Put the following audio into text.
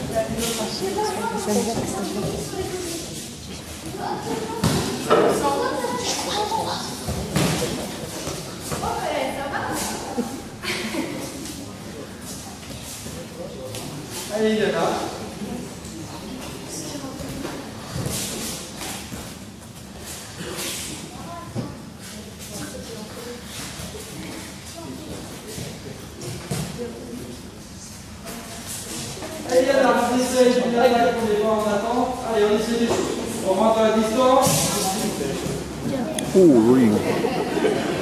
Allez, il y en a. Allez, il y en a. On essaye. Je vais dire qu'on n'est pas en attente. Allez, on essaie des choses. On rentre à la distance. Oh, oui.